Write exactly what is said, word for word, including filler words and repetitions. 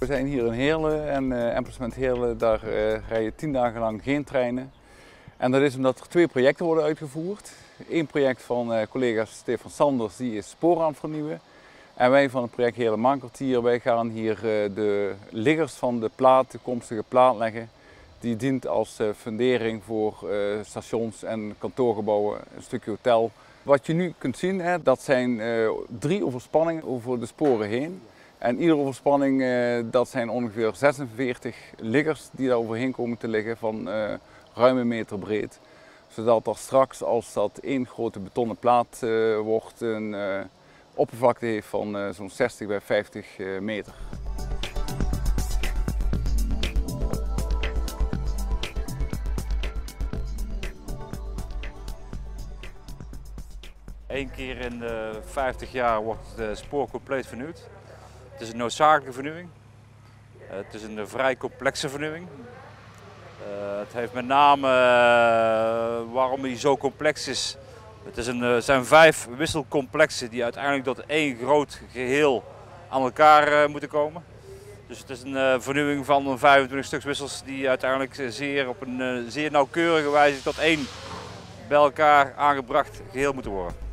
We zijn hier in Heerlen en uh, Emplacement Heerlen, daar uh, rijden tien dagen lang geen treinen. En dat is omdat er twee projecten worden uitgevoerd. Eén project van uh, collega Stefan Sanders, die is sporen aan het vernieuwen. En wij van het project Heerlen Maankwartier, wij gaan hier uh, de liggers van de plaat, de toekomstige plaat leggen. Die dient als uh, fundering voor uh, stations en kantoorgebouwen, een stukje hotel. Wat je nu kunt zien, hè, dat zijn uh, drie overspanningen over de sporen heen. En iedere overspanning, uh, dat zijn ongeveer zesenveertig liggers die daar overheen komen te liggen van uh, ruim een meter breed. Zodat er straks, als dat één grote betonnen plaat uh, wordt, een uh, oppervlakte heeft van uh, zo'n zestig bij vijftig uh, meter. Eén keer in de vijftig jaar wordt het spoor compleet vernieuwd. Het is een noodzakelijke vernieuwing. Het is een vrij complexe vernieuwing. Uh, het heeft met name uh, waarom hij zo complex is. Het is een, uh, zijn vijf wisselcomplexen die uiteindelijk tot één groot geheel aan elkaar uh, moeten komen. Dus het is een uh, vernieuwing van vijfentwintig stuks wissels die uiteindelijk zeer, op een uh, zeer nauwkeurige wijze tot één bij elkaar aangebracht geheel moeten worden.